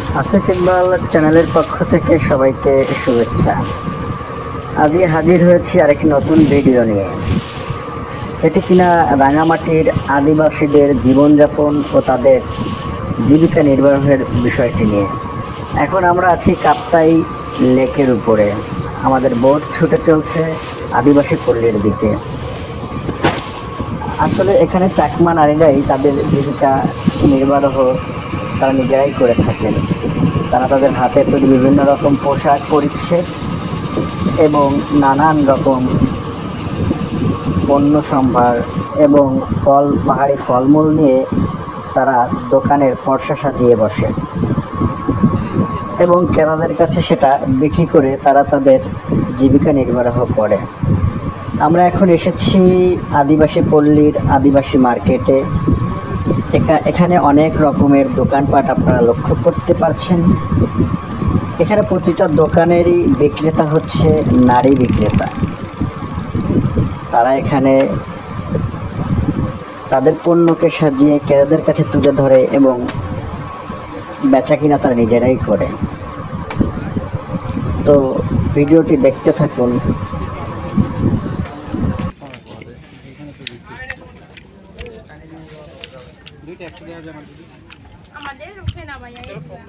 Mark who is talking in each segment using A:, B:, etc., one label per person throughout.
A: আসিফ ইকবাল চ্যানেলের পক্ষ থেকে সবাইকে শুভেচ্ছা। আজকে হাজির হয়েছি আরেকটি নতুন ভিডিও নিয়ে, যেটি কিনা রাঙামাটির আদিবাসীদের জীবনযাপন ও তাদের জীবিকা নির্বাহের বিষয়টি নিয়ে। এখন আমরা আছি কাপ্তাই লেকের উপরে, আমাদের বোট ছুটে চলছে আদিবাসী পল্লীর দিকে। আসলে এখানে চাকমা নারীরাই তাদের জীবিকা নির্বাহ তারা নিজেরাই করে থাকেন। তারা তাদের হাতে তৈরি বিভিন্ন রকম পোশাক পরিচ্ছদ এবং নানান রকম পণ্য সম্ভার এবং পাহাড়ি ফলমূল নিয়ে তারা দোকানের পসরা সাজিয়ে বসে এবং ক্রেতাদের কাছে সেটা বিক্রি করে তারা তাদের জীবিকা নির্বাহ করে। আমরা এখন এসেছি আদিবাসী পল্লীর আদিবাসী মার্কেটে। এখানে অনেক রকমের দোকানপাট আপনারা লক্ষ্য করতে পারছেন। এখানে প্রতিটা দোকানেরই বিক্রেতা হচ্ছে নারী বিক্রেতা। তারা এখানে তাদের পণ্যকে সাজিয়ে ক্রেতাদের কাছে তুলে ধরে এবং বেচা কিনা তারা নিজেরাই করে। তো ভিডিওটি দেখতে থাকুন।
B: আমাদের ওখানে না ভাইয়া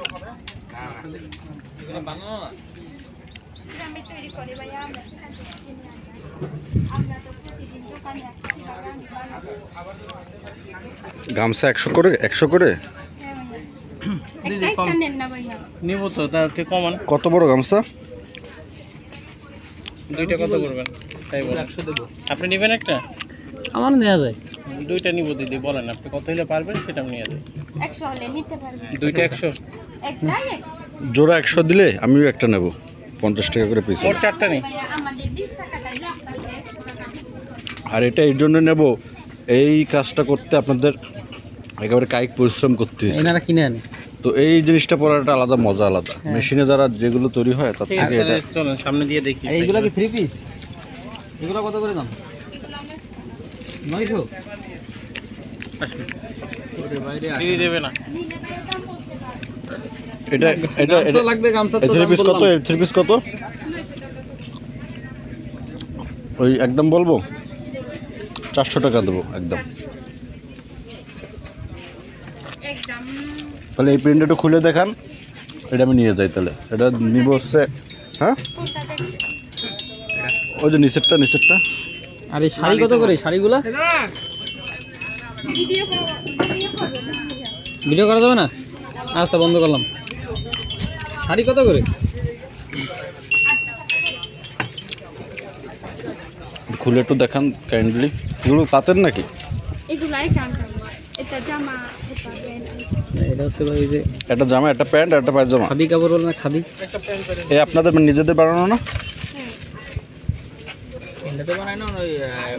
B: এখানে বানানো না আমি তৈরি করি ভাইয়া আমরা এখান থেকে কিনে আনি। আমরা তো প্রতিদিন দোকানে আসছি
C: গামছা 100 করে
B: একটা নেন না ভাইয়া
D: নিব তো তার থেকে কমান।
C: কত বড় গামছা?
D: দুইটা কত করবেন তাই বলেন। 100 দেব। আপনি নেবেন একটা?
E: আমার নেওয়া যায়।
D: দুইটা নিব দিদি, বলেন আপনি কত হলে পারবেন সেটা আমি নিয়ে যাই।
B: 100 হলে নিতে পারবেন।
D: দুইটা 100?
B: একটাই
C: জোড়া 100 দিলে আমিও একটা নেব, 50 টাকা করে পিস।
D: ওর চারটা নেই।
B: ভাইয়া আমাদের 20 টাকাটাই লাভ আছে, 100 টাকা।
C: আর এটা এই জন্য নেব, এই কাজটা করতে আপনাদের একেবারে কায়িক পরিশ্রম করতে হয়েছে।
E: এনারা কিনে আনে।
C: তো এই জিনিসটা পরাটা আলাদা মজা আলাদা। মেশিনে যারা যেগুলো তৈরি হয় তার থেকে এটা।
D: চলেন সামনে দিয়ে দেখি।
E: এইগুলো কি 3 পিস? এগুলো কত করে দাম? 900।
D: আসুন।
E: ওরে বাইরে
D: দিদি দেবে না।
B: নিলে ভাইয়া দাম বলতে পারবেন।
C: এটা এটা
E: গামছা লাগবে, গামছা তো
C: 3
E: দাম
C: পিস কত?
E: বললাম।
C: 3 পিস কত? ওই একদম বলবো 400 টাকা দেবো একদম।
B: একদম
C: তাহলে এই প্রিন্টটা একটু খুলে দেখান, এটা আমি নিয়ে যাই। তাহলে এটা নিব হচ্ছে, হ্যাঁ
B: কোনটা দেখতে
C: ওই যে নিচেরটা।
E: আর এই শাড়ি কত করে? শাড়িগুলো
B: ভিডিও করবেন না ভাইয়া?
E: ভিডিও করা যাবে না? আচ্ছা বন্ধ করলাম। শাড়ি কত করে?
C: খুলে একটু দেখান কাইন্ডলি। এগুলো তাঁতের নাকি?
B: এগুলাই কাঁচা। এটা জামা, এটা প্যান্ট।
E: এটা হচ্ছে ভাই যে
C: একটা জামা, একটা প্যান্ট, একটা পায়জামা।
E: খাদি কাপড় বলে না, খাদি।
C: এই আপনাদের নিজেদের বানানো না?
E: এটা তো বানায় না ওই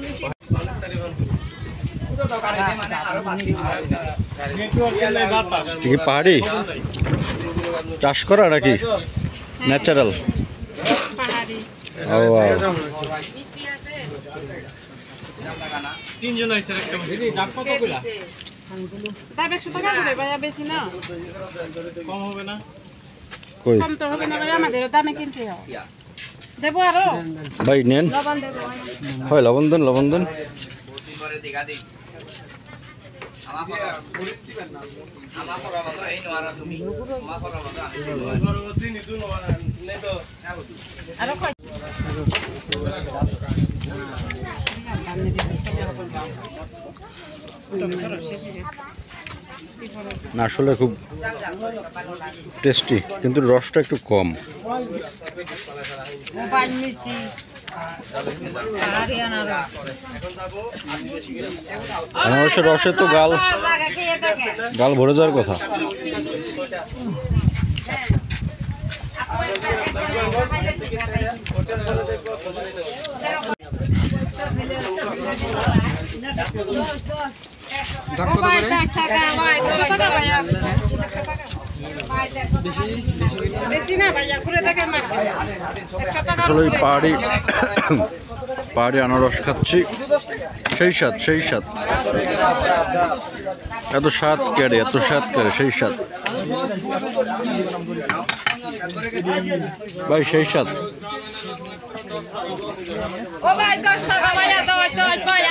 C: কি পাহাড়ি চাষ করা নাকি ন্যাচারাল?
B: পাহাড়ি।
C: ও
D: তিনজন হইছে একটা। দিদি দাম কত করে?
F: দাম 100 টাকা করে ভাইয়া, বেশি না।
D: কম হবে না?
C: কই
F: কম তো হবে না ভাইয়া, আমাদের দামে কিনতে হয়। দেবো আরো?
C: ভাই নেন।
B: লবণ দেবো ভাইয়া।
C: হয় লবণ দেন।
F: আরো কয়?
C: না আসলে খুব টেস্টি, কিন্তু রসটা একটু কম।
F: মোবাইল মিষ্টি
C: আনারসের রসে তো গাল ভরে যাওয়ার কথা।
F: মোবাইল 10 টাকা ভাই, 100 টাকা ভাইয়া। বেশি না ভাইয়া, ঘুরে দেখেন মার্কেট। 100 টাকা
C: আসলে এই পাহাড়ি আনারস খাচ্ছি, সেই স্বাদ, এত স্বাদ কেড়ে সেই স্বাদ। ভাই সেই সাথ
F: ও ভাই 10 টাকা ভাইয়া দাও ভাই